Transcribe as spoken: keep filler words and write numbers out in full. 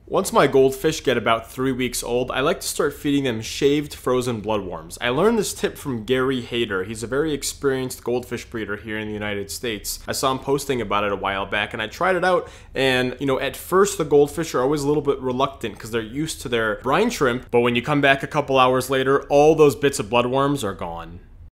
Once my goldfish get about three weeks old, I like to start feeding them shaved frozen bloodworms. I learned this tip from Gary Hayter. He's a very experienced goldfish breeder here in the United States. I saw him posting about it a while back and I tried it out, and you know, at first the goldfish are always a little bit reluctant because they're used to their brine shrimp, but when you come back a couple hours later, all those bits of bloodworms are gone.